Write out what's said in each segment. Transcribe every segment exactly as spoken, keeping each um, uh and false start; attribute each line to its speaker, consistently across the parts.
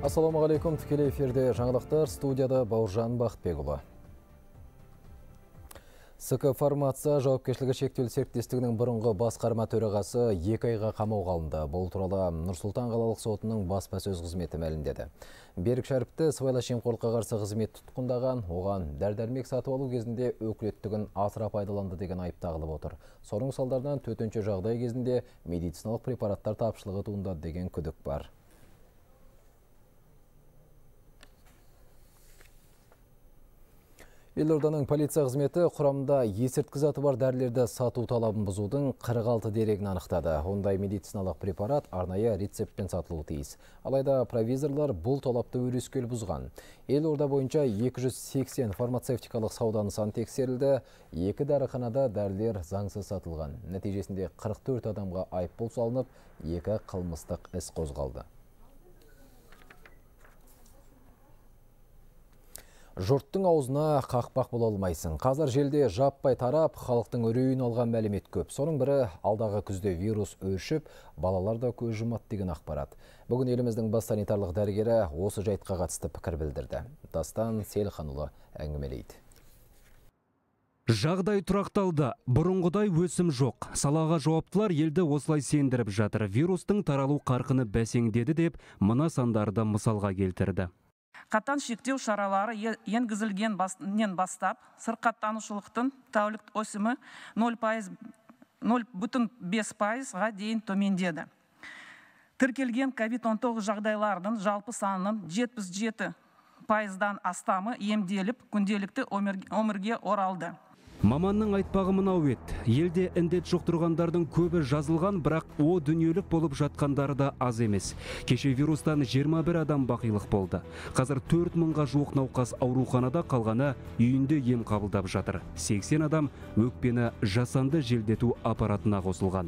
Speaker 1: Ассалаумағалейкум, тікелей эфирде жаңалықтар, студияда Бауыржан Бақытбекұлы. СК Фармация жауапкершілігі шектеулі серіктестігінің бұрынғы басқарма төрағасы екі айға қамауға алынды. Бұл туралы Нұр-Сұлтан қалалық сотының баспасөз қызметі мәлімдеді. Берік Шәріпті сыбайлас жемқорлыққа қарсы қызмет тұтқындаған, оған дәрі-дәрмек сатып алу кезінде өкілеттігін асыра пайдаланды деген айып тағылып отыр. Соның салдарынан төтенше жағдай кезінде медициналық препараттар тапшылығы туындады деген күдік бар. Елорданың полиция қызметі құрамында есірткі заты бар дәрілерді сату талабын бұзудың қырық алты дерегін анықтады. Ондай медициналық препарат арнайы рецептпен сатылуы тиіс. Алайда провизорлар бұл талапты өрескел бұзған. Елорда бойынша екі жүз сексен фармацевтикалық сауда нысаны тексерілді. Екі дәріханада дәрілер заңсыз сатылған. Нәтижесінде қырық төрт адамға айыппұл салынып, екі қылмыстық іс қозғалды. Жұрттың аузына қақпақ бола алмайсың. Қазір желде жаппай тарап, халықтың үрейін алған мәлімет көп. Соның бірі алдағы күзде вирус өршіп, балалар да көз жұмады деген ақпарат. Бүгін еліміздің бас санитарлық дәрігері осы жайтқа қатысты пікір білдірді. Дастан Сейлханұлы әңгімелейді.
Speaker 2: Жағдай тұрақталды, бұрынғыдай өсім жоқ. Салаға жауаптылар елді осылай сендіріп жатыр. Вирустың таралу қарқыны бәсеңдеді деп мына сандарды мысалға келтірді.
Speaker 3: Қатаң шектеу шаралары енгізілген басынан бастап, сырқаттанушылықтың тәулік өсімі нөл бүтін бес пайызға дейін төмендеді. Тіркелген ковид он тоғыз жағдайлардың жалпы санының жетпіс жеті пайыздан астамы емделіп, күнделікті өмірге оралды.
Speaker 2: Маманның айтпағы мынау еді. Елде індет жұқтырғандардың көбі жазылған, бірақ о дүниелік болып жатқандары да аз емес. Кеше вирустан жиырма бір адам бақилық болды. Қазір төрт мыңға жуық науқас ауруханада, қалғаны үйінде ем қабылдап жатыр. сексен адам өкпені жасанды желдету аппаратына қосылған.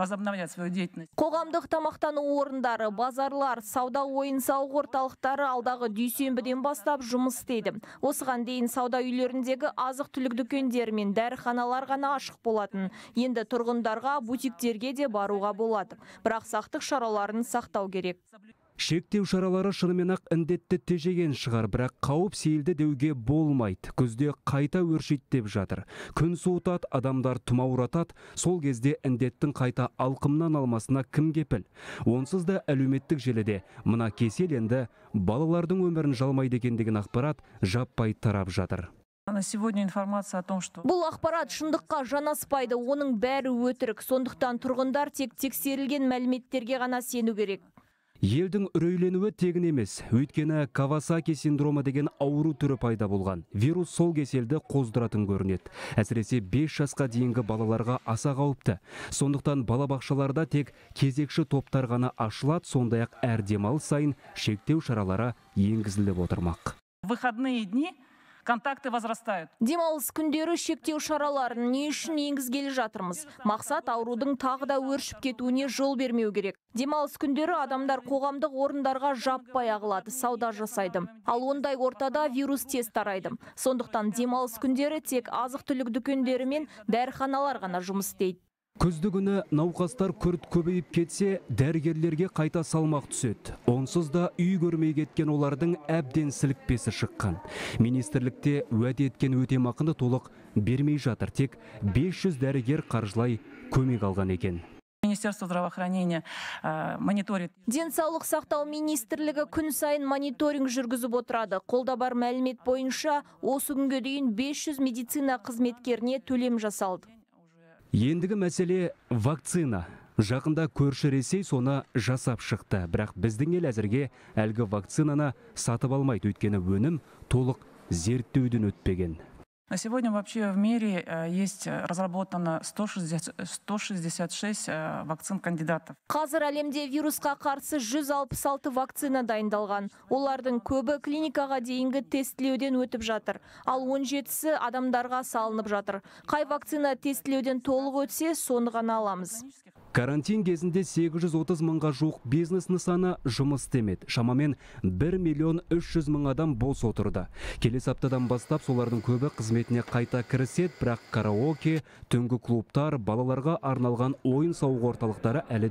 Speaker 4: Қоғамдық тамақтану орындары, базарлар, сауда ойын-сауық орталықтары алдағы дүйсенбіден бастап жұмыс істейді. Осыған дейін сауда үйлеріндегі азық-түлік дүкендері мен дәріханалар ғана ашық болатын. Енді тұрғындарға, бутиктерге де баруға болады. Бірақ сақтық шараларын сақтау керек.
Speaker 2: Шектеу шаралары шынымен-ақ індетті тежеген шығар, бірақ қауіп сейілді деуге болмайды. Күзде қайта өршиді деп жатыр. Күн суытады, адамдар тұмауратады. Сол кезде індеттің қайта алқымнан алмасына кім кепіл? Онсыз да әлеуметтік желіде мына кесел енді балалардың өмірін жалмайды екен деген ақпарат жаппай тарап жатыр.
Speaker 3: На сегодня информация о том, что
Speaker 4: бұл ақпарат шындыққа жанаспайды, оның бәрі өтірік. Сондықтан тұрғындар тек тексерілген мәліметтерге ғана сену керек.
Speaker 2: Елдің үрейленуі тегін емес. Өйткені Кавасаки синдромы деген ауру түрі пайда болған. Вирус сол кеселді қоздыратын көрінеді. Әсіресе бес жасқа дейінгі балаларға аса қауіпті. Сондықтан балабақшаларда тек кезекші топтар ғана ашылады, сондай-ақ әр демалыс сайын шектеу шаралары енгізіліп отырмақ.
Speaker 3: Выходные дни контакты возрастают.
Speaker 4: Демалыс күндері шектеу шараларын не үшін енгізгелі жатырмыз? Мақсат аурудың тағы да өршіп кетуіне жол бермеу керек. Демалыс күндері адамдар қоғамдық орындарға жаппай ағылады, сауда жасайды. Ал ондай ортада вирус тез тарайды. Сондықтан демалыс күндері тек азық-түлік дүкендері мен дәріханалар ғана жұмыс істейді.
Speaker 2: Күзді күні науқастар күрт көбейіп кетсе, дәрігерлерге қайта салмақ түседі. Онсыз да үй көрмей кеткен олардың әбден сілікпесі шыққан. Министрлікте уәде еткен өтемақыны толық бермей жатыр. Тек бес жүз дәрігер қаржылай көмек алған екен.
Speaker 3: Министерство здравоохранения мониторит.
Speaker 4: Денсаулық сақтау министрлігі күн сайын мониторинг жүргізіп отырады. Қолда бар мәлімет бойынша осы күнге дейін бес жүз медицина қызметкеріне төлем жасалды.
Speaker 2: Ендігі мәселе вакцина. Жақында көрші Ресей соны жасап шықты. Бірақ біздің ел әзірге әлгі вакцинаны сатып алмайды, өйткені өнім толық зерттеуден өтпеген.
Speaker 3: На сегодня вообще в мире есть разработано сто шестьдесят шесть вакцин кандидатов.
Speaker 4: Қазір әлемде вирусқа қарсы жүз алпыс алты вакцина дайындалған. Олардың көбі клиникаға дейінгі тестілеуден өтіп жатыр. Ал он жетісі адамдарға салынып жатыр. Қай вакцина тестілеуден толық өтсе, соны ғана аламыз.
Speaker 2: Карантин кезінде сегіз жүз отыз мыңға жуық бизнес нысаны жұмыс істемеді. Шамамен бір миллион үш жүз мың адам бос отырды. Келесі аптадан бастап солардың көбі қызметіне қайта кіріседі, бірақ караоке, түнгі клубтар, балаларға арналған ойын-сауық орталықтары әлі де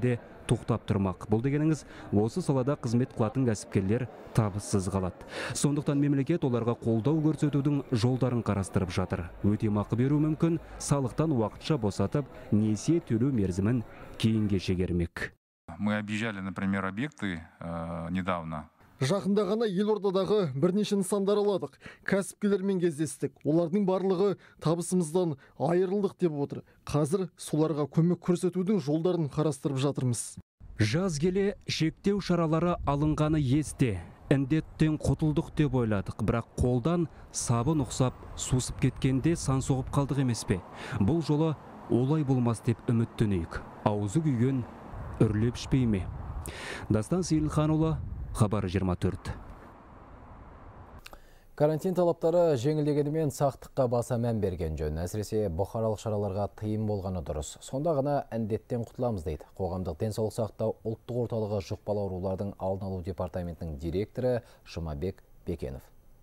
Speaker 2: тоқтап тұрмақ. Бұл дегеніңіз, осы салада қызмет қылатын кәсіпкерлер табыссыз қалады. Сондықтан мемлекет оларға қолдау көрсетудің жолдарын қарастырып жатыр. Өтемақы беру мүмкін, салықтан уақытша босатып, несие төлеу мерзімін кейінге шегермек.
Speaker 5: Мы объезжали, например, объекты э, недавно.
Speaker 6: Жақында ғана елордадағы бірнеше нысандар аладық. Кәсіпкерлермен кездестік. Олардың барлығы табысымыздан айырылдық деп отыр. Қазір соларға көмек көрсетудің жолдарын қарастырып жатырмыз.
Speaker 2: Жаз келе шектеу шаралары алынғаны есте. Індеттен құтылдық деп ойладық, бірақ қолдан сабын ұқсап сусып кеткенде сан соғып қалдық емес пе? Бұл жолы олай болмас деп үміттенейік. Аузы күйген үрлеп ішпей ме? Дастан Сейілханұлы, Хабар жиырма төрт.
Speaker 1: Карантин талаптары жеңілдегенімен сақтыққа баса мән берген жөн. Әсіресе бұқаралық шараларға тыйым болғаны дұрыс. Сонда ғана індеттен құтыламыз дейді. Қоғамдық денсаулық сақтау ұлттық орталығы жұқпалы аурулардың алдын алу департаментінің директоры Жұмабек Бекенов.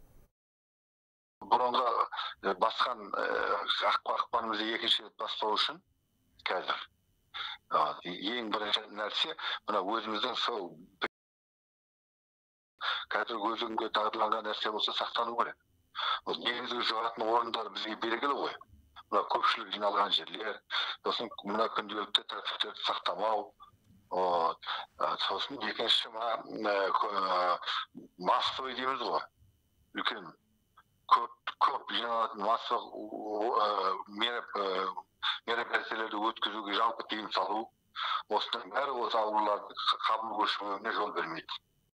Speaker 7: Бұрынғы басқан ақпарымызды екінші рет бастау үшін қазір ең бірінші нәрсе мына өзіміздің сол қазір өзіңге дағдыланған нәрсе болса сақтану керек. Негізгі жығатын орындар бізге белгілі ғой. Мына көпшілік жиналған жерлер, сосын мына күнделікті тәртіптерді сақтамау. Сосын екінші массовый дейміз ғой. Үлкен көп жиналатын массовый мероприятиелерді өткізуге жалпы тыйым салу. Осының бәрі осы ауруларды қабыл көрсетуіне жол бермейді.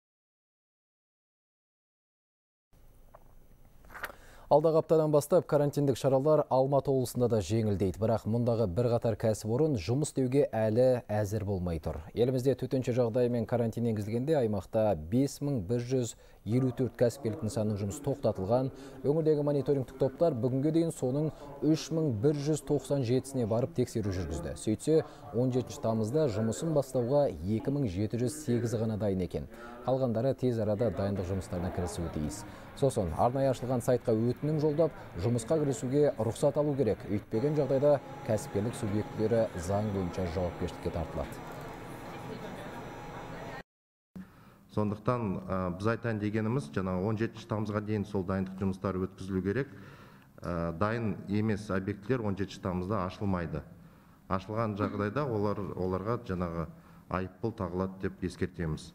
Speaker 1: Алдағы аптадан бастап карантиндік шаралар Алматы облысында да жеңілдейді, бірақ мұндағы бір қатар кәсіпорын жұмыс істеуге әлі әзір болмай тұр. Елімізде төтенше жағдай мен карантин енгізілгенде аймақта бес мың бір жүз елу төрт кәсіпкерлік нысанның жұмысы тоқтатылған. Өңірдегі мониторингтік топтар бүгінге дейін соның үш мың бір жүз тоқсан жетісіне барып тексеру жүргізді. Сөйтсе, он жетінші тамызда жұмысын бастауға екі мың жеті жүз сегіз ғана дайын екен. Қалғандары тез арада дайындық жұмыстарына кірісуі тиіс. Сосын арнайы ашылған сайтқа өтінім жолдап, жұмысқа кірісуге рұқсат алу керек. Өйтпеген жағдайда кәсіпкерлік субъектілері заң бойынша жауапкершілікке тартылады.
Speaker 8: Сондықтан біз айтайын дегеніміз, жаңа он жетінші тамызға дейін сол дайындық жұмыстары өткізілу керек. Дайын емес объектілер он жетінші тамызда ашылмайды. Ашылған жағдайда олар оларға жаңағы айыппұл тағылады деп ескертеміз.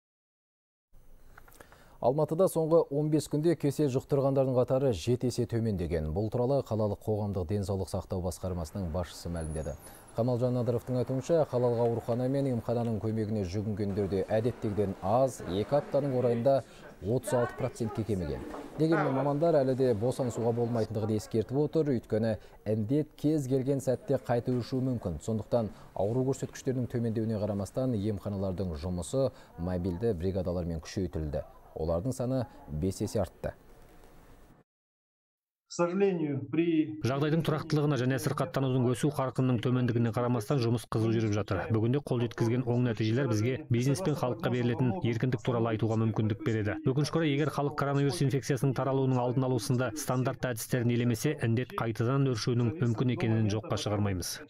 Speaker 1: Алматыда соңғы он бес күнде кесел жұқтырғандардың қатары жеті есе төмендеген. Бұл туралы қалалық қоғамдық денсаулық сақтау басқармасының басшысы мәлімдеді. Қамалжан Надыровтың айтуынша, қалалық аурухана мен емхананың көмегіне жүгінгендерде әдеттегіден аз, екі аптаның орайында отыз алты процентке кеміген. Дегенмен мамандар әлі де босаңсуға болмайтындығын ескертіп отыр, өйткені індет кез келген сәтте қайта өршуі мүмкін. Сондықтан ауру көрсеткіштерінің төмендеуіне қарамастан емханалардың жұмысы мобильді бригадалармен күшейтілді. Олардың саны бес есе артты.
Speaker 9: Жағдайдың тұрақтылығына және сырқаттанудың өсу қарқынының төмендігіне қарамастан жұмыс қызу жүріп жатыр. Бүгінде қол жеткізген оң нәтижелер бізге бизнес пен халыққа берілетін еркіндік туралы айтуға мүмкіндік береді. Өкінішке орай, егер халық коронавирус инфекциясының таралуының алдын алу сынды стандарт әдістерін елемесе, індет қайтадан өршуінің мүмкін екенін жоққа шығармаймыз.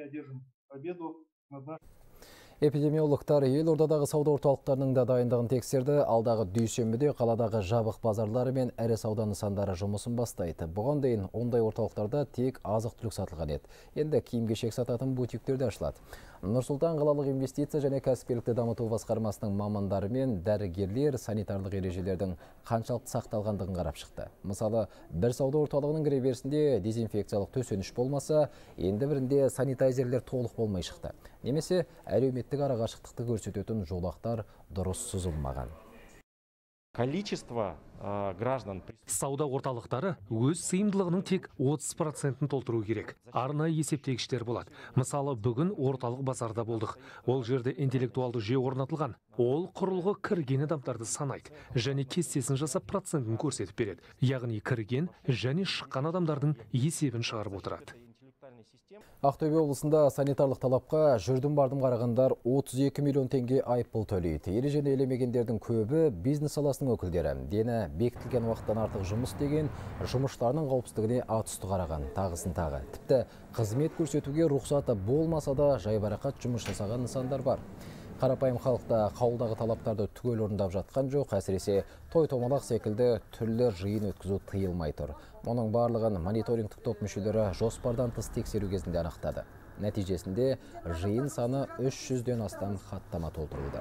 Speaker 1: Эпидемиологтар елордадағы сауда орталықтарының да дайындығын тексерді. Алдағы дүйсенбіде қаладағы жабық базарлары мен ірі сауда нысандары жұмысын бастайды. Бұған дейін ондай орталықтарда тек азық-түлік сатылған еді. Енді киім-кешек сататын бутиктер де ашылады. Нұр-Сұлтан қалалық инвестиция және кәсіпкерлікті дамыту басқармасының мамандары мен дәрігерлер санитарлық ережелердің қаншалықты сақталғандығын қарап шықты. Мысалы, бір сауда орталығының кіреберісінде дезинфекциялық төсеніш болмаса, енді бірінде санитайзерлер толық болмай шықты. Немесе әлеуметтік арақашықтықты көрсететін жолақтар дұрыс сызылмаған.
Speaker 10: Количество граждан.
Speaker 9: Сауда орталықтары өз сыйымдылығының тек отыз процентін толтыру керек. Арнайы есептегіштер болады. Мысалы, бүгін орталық базарда болдық. Ол жерде интеллектуалды жүйе орнатылған. Ол құрылғы кірген адамдарды санайды және кестесін жасап процентін көрсетіп береді. Яғни кірген және шыққан адамдардың есебін шығарып отырады.
Speaker 1: Ақтөбе облысында санитарлық талапқа жүрдім бардым қарағандар отыз екі миллион теңге айыппұл төлейді. Ережені елемегендердің көбі бизнес саласының өкілдері. Дені бекітілген уақыттан артық жұмыс деген жұмысшыларының қауіпсіздігіне атүсті қараған, тағысын тағы. Тіпті қызмет көрсетуге рұқсаты болмаса да жайбарақат жұмыс жасаған нысандар бар. Қарапайым халықта қауылдағы талаптарды түгел орындап жатқан жоқ, әсіресе той томалақ секілді түрлі жиын өткізу тыйылмай тұр. Мұның барлығын мониторингтік топ мүшелері жоспардан тыс тексеру кезінде анықтады. Нәтижесінде жиын саны үш жүзден астам хаттама толтырылды.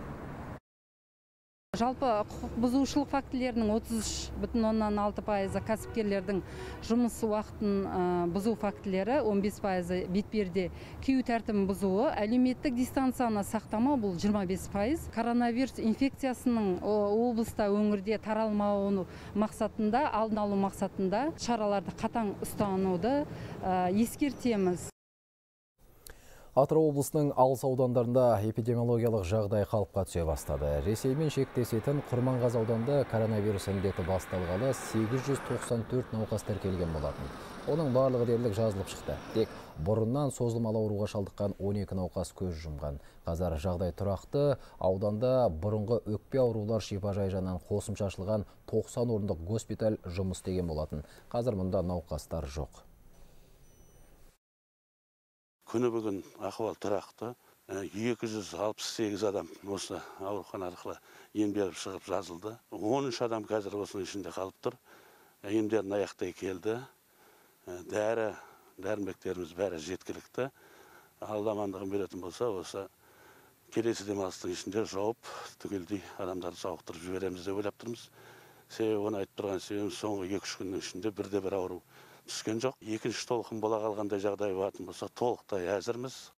Speaker 10: Жалпы құқық бұзушылық фактілерінің отыз үш бүтін оннан алты пайызы кәсіпкерлердің жұмыс уақытын бұзу фактілері, он бес пайызы бетперде кию тәртібін бұзуы, әлеуметтік дистанцияны сақтамау бұл жиырма бес пайыз. Коронавирус инфекциясының облыста өңірде таралмауы мақсатында, алдын алу мақсатында шараларды қатаң ұстануды ескертеміз.
Speaker 1: Атырау облысының алыс аудандарында эпидемиологиялық жағдай қалыпқа түсе бастады. Ресеймен шектесетін Құрманғазы ауданында коронавирус індеті басталғалы сегіз жүз тоқсан төрт науқас тіркелген болатын. Оның барлығы дерлік жазылып шықты. Тек бұрыннан созылмалы ауруға шалдыққан он екі науқас көз жұмған. Қазір жағдай тұрақты. Ауданда бұрынғы өкпе аурулар шипажайы жанынан қосымша ашылған тоқсан орындық госпиталь жұмыс істеген болатын. Қазір мұнда науқастар жоқ.
Speaker 11: Күні бүгін ақуал тұрақты. екі жүз алпыс сегіз адам осы аурухана арқылы ем беріп шығып жазылды. он үш адам қазір осының ішінде қалып тұр. Емдерін аяқтай келді. Дәрі, дәрімектеріміз бәрі жеткілікті. Алла амандығын беретін болса, осы келесі демалыстың ішінде жауып, түгелдей адамдарды сауықтырып жібереміз деп ойлап тұрмыз. Себебі оны айтып тұрған себебіміз соңғы екі үш күннің ішінде бірде бір ауру түскен жоқ. Екінші толқын бола қалғандай жағдай болатын болса, толықтай әзірміз.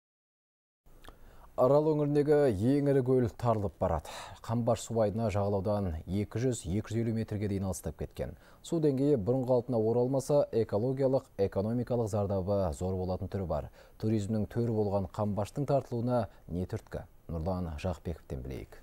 Speaker 1: Арал өңіріндегі ең ірі көл тарылып барады. Қамбаш су айдыны жағалаудан екі жүз - екі жүз елу метрге дейін алыстап кеткен. Су деңгейі бұрынғы қалпына оралмаса, экологиялық, экономикалық зардабы зор болатын түрі бар. Туризмнің төрі болған Қамбаштың тартылуына не түрткі? Нұрлан Жақбековтен білейік.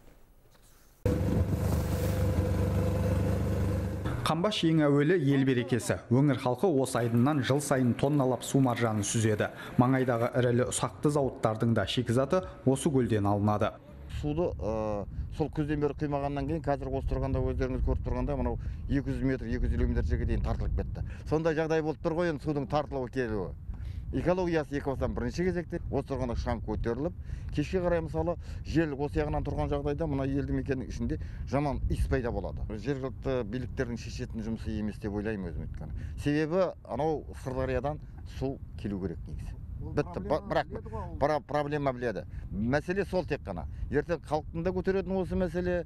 Speaker 12: Қамбаш ең әуелі ел берекесі. Өңір халқы осы айдыннан жыл сайын тонналап су маржанын сүзеді. Маңайдағы ірілі ұсақты зауыттардың да шикізаты осы көлден алынады.
Speaker 13: Суды сол күзден бері құймағаннан кейін қазір осы тұрғанда өздеріңіз көріп тұрғанда мынау екі жүз метр, екі жүз елу метр жерге дейін тартылып кетті. Сондай жағдай болып тұр ғой енді судың тартылуы келуі. Экологиясы екі бастан бірінші кезекте осы тұрғанда шаң көтеріліп, кешке қарай мысалы жел осы жағынан тұрған жағдайда мына елді мекеннің ішінде жаман иіс пайда болады. Жергілікті биліктердің шешетін жұмысы емес деп ойлаймын өзім өйткені. Себебі анау Сырдариядан су келу керек негізі. Бітті, бірақ проблема біледі. Мәселе сол тек қана. Ертең халықтың да көтеретін осы мәселе,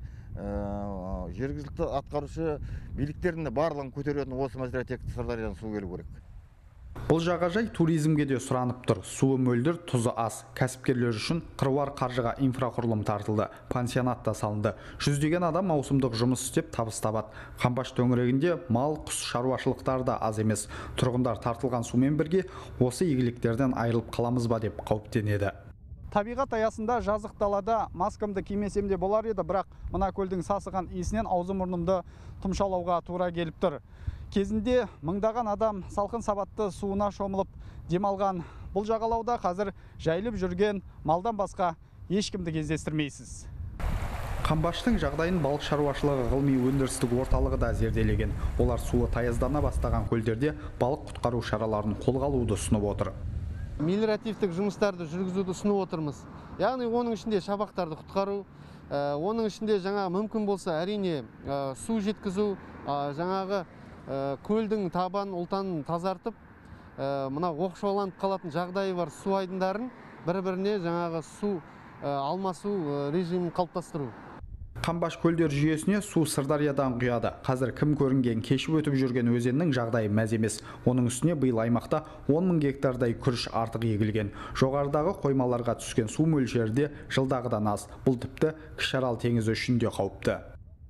Speaker 13: жергілікті атқарушы биліктердің барлығын көтеретін осы мәселе, тек Сырдариядан су келу керек.
Speaker 12: Бұл жағажай туризмге де сұранып тұр. Суы мөлдір, тұзы аз. Кәсіпкерлер үшін қыруар қаржыға инфрақұрылым тартылды. Пансионат та салынды. Жүздеген адам маусымдық жұмыс істеп табыс табады. Қамбаш төңірегінде мал, құс шаруашылықтары да аз емес. Тұрғындар тартылған сумен бірге осы игіліктерден айырылып қаламыз ба деп қауіптенеді.
Speaker 14: Табиғат аясында жазық далада маскамды кимесем де болар еді, бірақ мына көлдің сасыған иісінен аузы-мұрнымды тұмшалауға тура келіп тұр. Кезінде мыңдаған адам салқын сабатты суына шомылып демалған бұл жағалауда қазір жайылып жүрген малдан басқа ешкімді кездестірмейсіз.
Speaker 12: Қамбаштың жағдайын балық шаруашылығы ғылыми өндірістік орталығы да зерделеген. Олар суы таяздана бастаған көлдерде балық құтқару шараларын қолға алуды ұсынып отыр.
Speaker 15: Мелиоративтік жұмыстарды жүргізуді ұсынып отырмыз. Яғни оның ішінде шабақтарды құтқару, оның ішінде жаңа мүмкін болса әрине су жеткізу, жаңағы көлдің табан ұлтанын тазартып, мына оқшауланып қалатын жағдайы бар су айдындарын бір-біріне жаңағы су алмасу режимін қалыптастыру.
Speaker 12: Қамбаш көлдер жүйесіне су Сырдариядан құяды. Қазір кім көрінген кешіп өтіп жүрген өзеннің жағдайы мәз емес. Оның үстіне биыл аймақта он мың гектардай күріш артық егілген. Жоғарыдағы қоймаларға түскен су мөлшері де жылдағыдан аз. Бұл тіпті Кіші Арал теңізі үшін де қауіпті.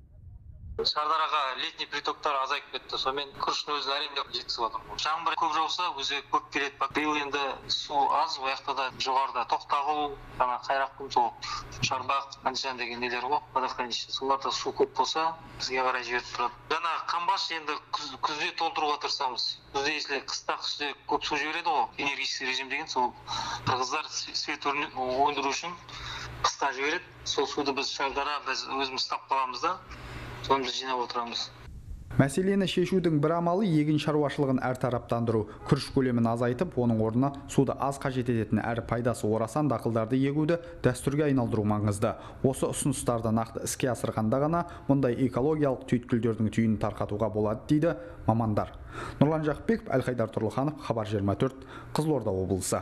Speaker 16: Шардараға летний притоктар азайып кетті, сонымен күріштің өзін әрең жеткізіп отыр. Жаңбыр көп жауса, өзі көп келеді. Биыл енді су аз, ояқта да жоғарыда тоқтағұл, жаңа қайраққұм, сол шарбақ, қаншан деген нелер ғой, водохранилище. Соларда су көп болса, бізге қарай жіберіп тұрады. Жаңа Қамбаш енді күзде толтыруға тырысамыз. Күзде есіле қыста күзде көп су жібереді ғой, энергиясыз режим деген, сол қырғыздар свет өндіру үшін қыста жібереді. Сол суды біз Шардара біз өзіміз ұстап қаламыз да. Соны біз жинап отырамыз.
Speaker 12: Мәселені шешудің бір амалы егін шаруашылығын әртараптандыру. Күріш көлемін азайтып, оның орнына суды аз қажет ететін әрі пайдасы орасан дақылдарды егуді дәстүрге айналдыру маңызды. Осы ұсыныстарды нақты іске асырғанда ғана мұндай экологиялық түйткілдердің түйінін тарқатуға болады дейді мамандар. Нұрлан Жақыпбеков, Әлхайдар Тұрлыханов, Хабар жиырма төрт, Қызылорда облысы.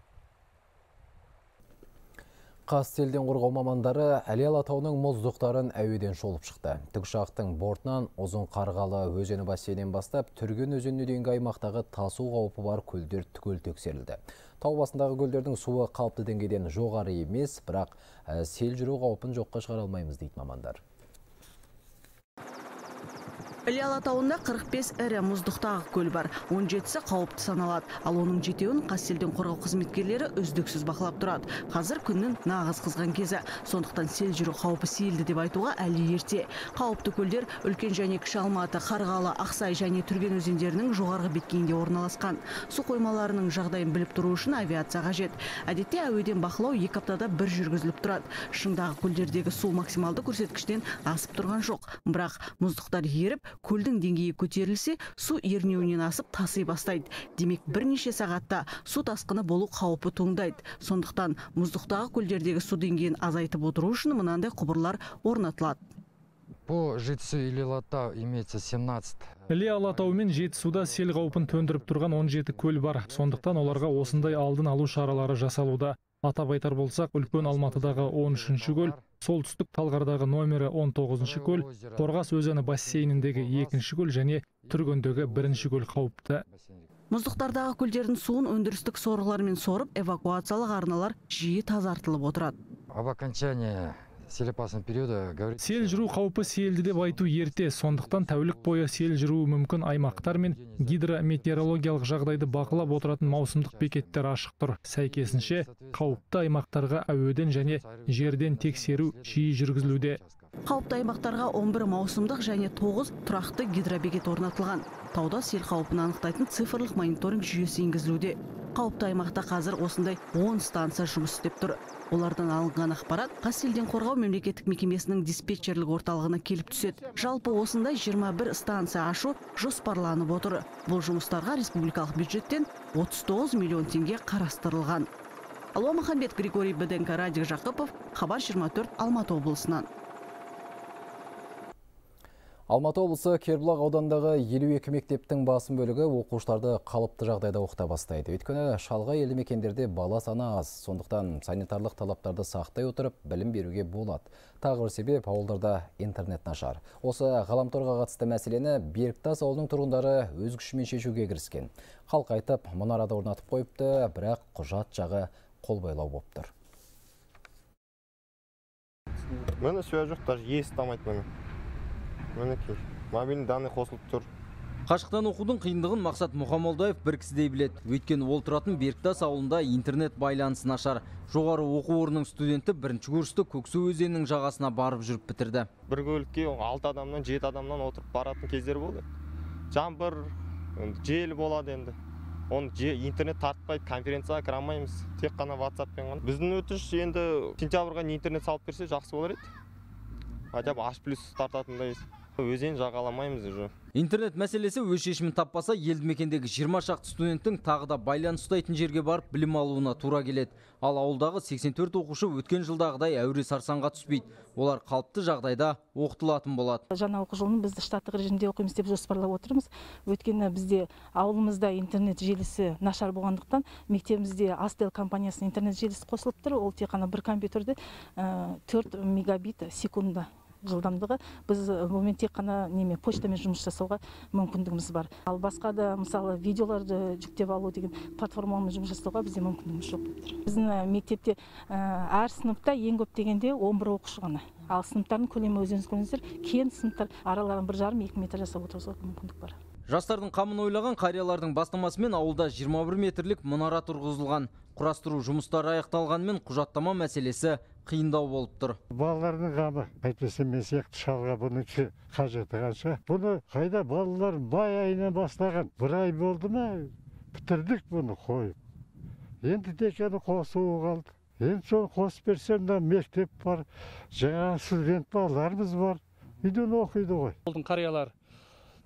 Speaker 1: Қазселден қорғау мамандары Әлия Алатауының мұздықтарын әуеден шолып шықты. Тікұшақтың бортынан ұзын Қарғалы өзені бассейнінен бастап Түрген өзеніне дейінгі аймақтағы тасу қаупі бар көлдер түгел тексерілді. Тау басындағы көлдердің суы қалыпты деңгейден жоғары емес, бірақ сел жүру қаупін жоққа шығара алмаймыз дейді мамандар.
Speaker 17: Іле Алатауында қырық бес ірі мұздықтағы көл бар. он жетісі қауіпті саналады. Ал оның жетеуін Қазселден қорғау қызметкерлері үздіксіз бақылап тұрады. Қазір күннің нағыз қызған кезі. Сондықтан сел жүру қаупі сейілді деп айтуға әлі ерте. Қауіпті көлдер Үлкен және Кіші Алматы, Қарғалы, Ақсай және Түрген өзендерінің жоғарғы беткейінде орналасқан. Су қоймаларының жағдайын біліп тұру үшін авиация қажет. Әдетте әуеден бақылау екі аптада бір жүргізіліп тұрады. Шыңдағы көлдердегі су максималды көрсеткіштен асып тұрған жоқ. Бірақ мұздықтар еріп, көлдің деңгейі көтерілсе, су ернеуінен асып таси бастайды. Демек, бірнеше сағатта су тасқыны болу қаупі туындайды. Сондықтан мұздықтағы көлдердегі су деңгейін азайтып отыру үшін мынандай құбырлар орнатылады.
Speaker 18: По Жетісу Іле Алатау имеется семнадцать.
Speaker 19: Іле Алатау мен Жетісуда сел қаупін төндіріп тұрған он жеті көл бар. Сондықтан оларға осындай алдын алу шаралары жасалуда. Атап айтар болсақ, Үлкен Алматыдағы он үшінші көл, солтүстік Талғардағы номері он тоғызыншы көл, Қорғас өзені бассейніндегі екінші көл және Түргендегі бірінші көл қауіпті.
Speaker 17: Мұздықтардағы көлдердің суын өндірістік сорғылармен сорып, эвакуациялық арналар жиі тазартылып отырады.
Speaker 18: Об окончании
Speaker 19: Сел жүру қаупі сейілді деп айту ерте, сондықтан тәулік бойы сел жүруі мүмкін аймақтар мен гидрометеорологиялық жағдайды бақылап отыратын маусымдық бекеттер ашық тұр. Сәйкесінше, қауіпті аймақтарға әуеден және жерден тексеру жиі жүргізілуде.
Speaker 17: Қауіпті аймақтарға он бір маусымдық және тоғыз тұрақты гидробекет орнатылған. Тауда сел қаупін анықтайтын цифрлық мониторинг жүйесі енгізілуде. Қауіпті аймақта қазір осындай он станция жұмыс істеп тұр. Олардан алынған ақпарат Қазселден қорғау мемлекеттік мекемесінің диспетчерлік орталығына келіп түседі. Жалпы осындай жиырма бір станция ашу жоспарланып отыр. Бұл жұмыстарға республикалық бюджеттен отыз тоғыз миллион теңге қарастырылған. Алуа Махамбет, Григорий Беденко, Радик Жақыпов, Хабар жиырма төрт, Алматы облысынан.
Speaker 1: Алматы облысы Кербұлақ аудандағы елу екі мектептің басым бөлігі оқушыларды қалыпты жағдайда оқыта бастайды. Өйткені шалғай елді мекендерде бала саны аз, сондықтан санитарлық талаптарды сақтай отырып білім беруге болады. Тағы бір себеп ауылдарда интернет нашар. Осы ғаламторға қатысты мәселені Беріктас ауылының тұрғындары өз күшімен шешуге кіріскен. Халық айтып, мұнарада орнатып қойыпты, бірақ құжат жағы қолбайлау болып тұр.
Speaker 20: Мені сөз жоқ, даже есі тамайды мені. Мінекей, мобильный данный қосылып тұр.
Speaker 21: Қашықтан оқудың қиындығын Мақсат Мұхамолдаев бір кісідей біледі. Өйткені ол тұратын Беріктас ауылында интернет байланысы нашар. Жоғары оқу орнының студенті бірінші курсты Көксу өзенінің жағасына барып жүріп бітірді.
Speaker 20: Бір көлікке алты адамнан, жеті адамнан отырып баратын кездер болды. Жаңбыр, жел болады енді. Оны интернет тартпайды, конференцияға кіре алмаймыз. Тек қана WhatsApp-пен ғана. Біздің өтініш енді сентябрьға интернет салып берсе жақсы болар еді. Хотя бы H плюс тартатындай өзен жағаламаймыз уже.
Speaker 21: Интернет мәселесі өз шешімін таппаса, елді мекендегі жиырма шақты студенттің тағы да байланыс ұстайтын жерге барып білім алуына тура келеді. Ал ауылдағы сексен төрт оқушы өткен жылдағыдай әуре сарсаңға түспейді. Олар қалыпты жағдайда оқытылатын болады.
Speaker 22: Жаңа оқу жылын бізді штаттық режимде оқимыз деп жоспарлап отырмыз. Өйткені бізде ауылымызда интернет желісі нашар болғандықтан, мектебімізде Астел компаниясының интернет желісі қосылып тұр. Ол тек қана бір компьютерде төрт мегабит секундда жылдамдығы. Біз бұмен тек қана неме почтамен жұмыс жасауға мүмкіндігіміз бар. Ал басқа да мысалы видеоларды жүктеп алу деген платформамен жұмыс жасауға бізде мүмкіндігіміз жоқ болып тұр. Біздің мектепте әр сыныпта ең көп дегенде он бір оқушы ғана. Ал сыныптардың көлемі өзіңіз көрдіңіздер, кең сыныптар араларын бір жарым екі метр жасап отыруға мүмкіндік бар.
Speaker 21: Жастардың қамын ойлаған қариялардың бастамасымен ауылда жиырма бір метрлік мұнара тұрғызылған. Құрастыру жұмыстары аяқталғанымен құжаттама мәселесі қиындау болып тұр.
Speaker 23: Балалардың қамы, әйтпесе мен сияқты шалға бұның қажеті қанша. Бұны қайда балалар май айынан бастаған. Бір ай болды ма, бітірдік бұны қойып. Енді тек қана қосуы қалды. Енді соны қосып берсем, мектеп бар, жаңа студент балаларымыз бар. Үйден оқиды ғой.
Speaker 24: Олдың қариялар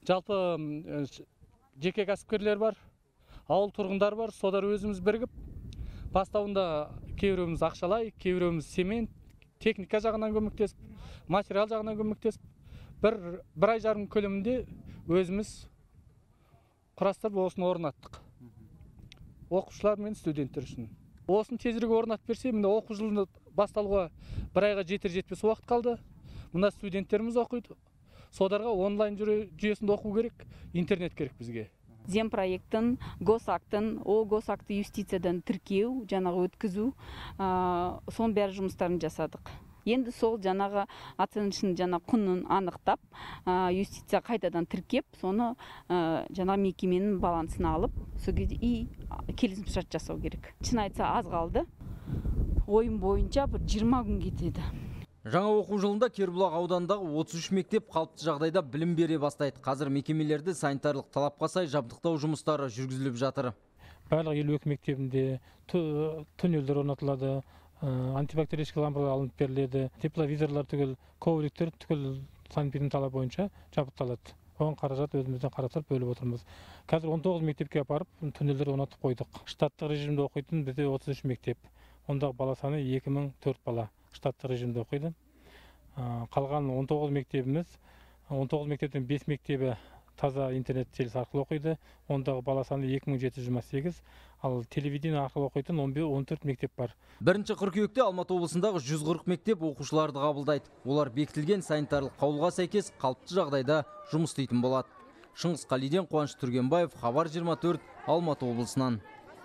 Speaker 3: Жалпы жеке кәсіпкерлер бар, ауыл тұрғындар бар, содар өзіміз бірігіп, бастауында кейбіреуіміз ақшалай, кейбіреуіміз семен, техника жағынан көмектесіп, материал жағынан көмектесіп, бір, бір ай жарым көлемінде өзіміз құрастырып осыны орнаттық. Оқушылар мен студенттер үшін. Осын тезірек орнатып берсе, мында оқу жылында басталуға бір айға жетер жетпес уақыт қалды. Мында студенттеріміз оқиды. Содарға онлайн жүйесінде оқу керек, интернет керек бізге.
Speaker 4: Земпроекттің, госактың, о госакты юстициядан тіркеу, жаңағы өткізу, сон бәрі жұмыстарын жасадық. Енді сол жаңағы оценочный жаңа құнын анықтап, юстиция қайтадан тіркеп, соны жаңа мекеменің балансына алып, и келісімшарт жасау керек. Шын айтса аз қалды. Ойым бойынша бір жиырма күн кетеді.
Speaker 21: Жаңа оқу жылында Кербұлақ ауданындағы отыз үш мектеп қалыпты жағдайда білім бере бастайды. Қазір мекемелерде санитарлық талапқа сай жабдықтау жұмыстары жүргізіліп жатыр.
Speaker 19: Барлық елу екі мектебінде туннелдер орнатылады, антибактериялық лампалар алынып беріледі, тепловизорлар түгел, ковриктер түгел санэпидемиология талабы бойынша жабдықталады. Оған қаражат өзімізден қарастырып бөліп отырмыз. Қазір он тоғыз мектепке апарып туннелдер орнатып қойдық. Штаттық режимде оқитын бізде отыз үш мектеп. Ондағы бала саны екі мың төрт бала штаттық режимде оқиды. Қалған он тоғыз мектебіміз, он тоғыз мектептен бес мектебі таза интернет желісі арқылы оқиды. Ондағы бала саны екі мың жеті жүз жиырма сегіз, ал телевидение арқылы оқитын он төрт мектеп бар.
Speaker 21: Бірінші қыркүйекте Алматы облысындағы жүз қырық мектеп оқушыларды қабылдайды. Олар бекітілген санитарлық қаулыға сәйкес қалыпты жағдайда жұмыс істейтін болады. Шыңғыс Қалиден, Қуаныш Түргенбаев, Хабар жиырма төрт, Алматы облысынан.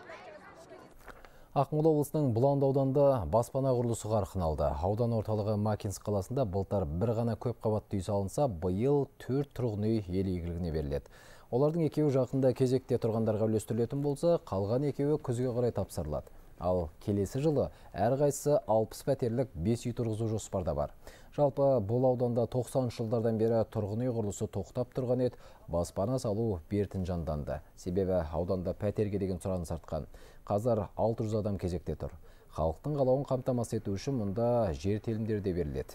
Speaker 1: Ақмола облысының Бұланды ауданында баспана құрылысы қарқын алды. Аудан орталығы Макинск қаласында былтыр бір ғана көп қабатты үй салынса, биыл төрт тұрғын үй ел игілігіне беріледі. Олардың екеуі жақында кезекте тұрғандарға үлестірілетін болса, қалған екеуі күзге қарай тапсырылады. Ал келесі жылы әрқайсысы алпыс пәтерлік бес үй тұрғызу жоспарда бар. Жалпы бұл ауданда тоқсаныншы жылдардан бері тұрғын үй құрылысы тоқтап тұрған еді, баспана салу бертін жанданды. Себебі ауданда пәтерге деген сұраныс артқан. Қазір алты жүз адам кезекте тұр. Халықтың қалауын қамтамасыз ету үшін мұнда жер телімдері де беріледі.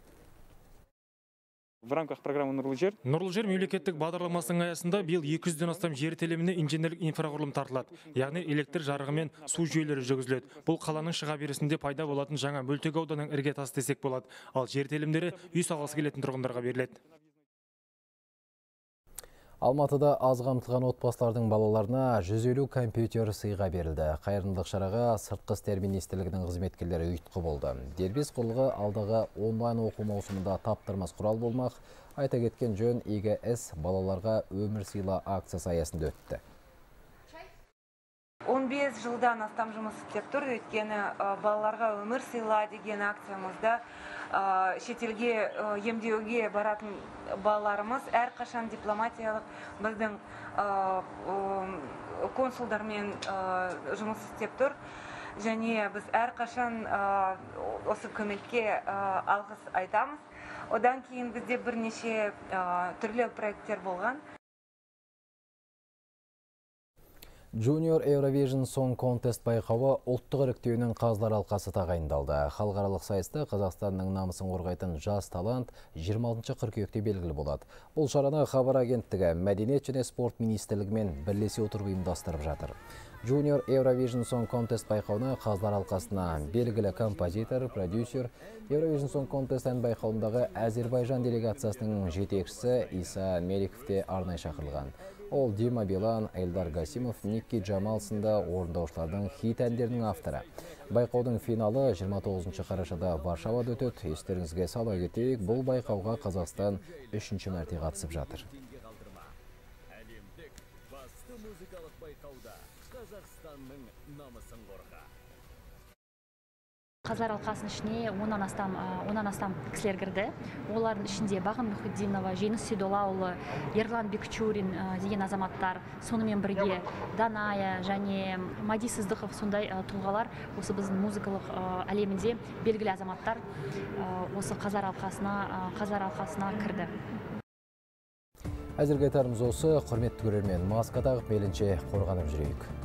Speaker 5: В рамках программы «Нұрлы жер»
Speaker 19: Нұрлы жер мемлекеттік бағдарламасының аясында биыл екі жүзден астам жер теліміне инженерлік инфрақұрылым тартылады. Яғни электр жарығы мен су жүйелері жүргізіледі. Бұл қаланың шыға берісінде пайда болатын жаңа Мөлтек ауданының іргетасы десек болады. Ал жер телімдері үй салғысы келетін тұрғындарға беріледі.
Speaker 1: Алматыда аз қамтылған отбасылардың балаларына жүз елу компьютер сыйға берілді. Қайырымдылық шараға сыртқы істер министрлігінің қызметкерлері ұйытқы болды. Дербес құрылғы алдағы онлайн оқу маусымында таптырмас құрал болмақ. Айта кеткен жөн, игі іс балаларға өмір сыйла акциясы аясында өтті.
Speaker 24: он бес жылдан астам жұмыс істеп тұр, өйткені балаларға өмір сыйла деген акциямызда шетелге емдеуге баратын балаларымыз әрқашан дипломатиялық біздің консулдармен жұмыс істеп тұр. Және біз әрқашан осы көмекке алғыс айтамыз. Одан кейін бізде бірнеше түрлі проекттер болған.
Speaker 1: Junior Eurovision Song Contest байқауы ұлттық іріктеуінің қазылар алқасы тағайындалды. Халықаралық сайыста Қазақстанның намысын қорғайтын жас талант жиырма алтыншы қыркүйекте белгілі болады. Бұл шараны Хабар агенттігі Мәдениет және спорт министрлігімен бірлесе отырып ұйымдастырып жатыр. Junior Eurovision Song Contest байқауына қазылар алқасына белгілі композитор, продюсер, Eurovision Song Contest ән байқауындағы Әзербайжан делегациясының жетекшісі Иса Мериков те арнайы шақырылған. Ол Дима Билан, Эльдар Гасимов, Никки Джамал сынды орындаушылардың хит әндерінің авторы. Байқаудың финалы жиырма тоғызыншы қарашада Варшавада өтеді. Естеріңізге сала кетейік, бұл байқауға Қазақстан үшінші мәрте қатысып жатыр.
Speaker 25: Қазылар алқасының ішіне оннан астам оннан астам кісілер кірді. Олардың ішінде Бағым Мұхитдинова, Жеңіс Сейдоллаұлы, Ерлан Бекчурин деген азаматтар, сонымен бірге Даная және Мади Сыздықов сондай тұлғалар осы біздің музыкалық әлемінде белгілі азаматтар осы қазылар алқасына қазылар алқасына кірді.
Speaker 1: Әзірге айтарымыз осы. Құрметті көрермен, маска тағып мейлінше қорғанып жүрейік.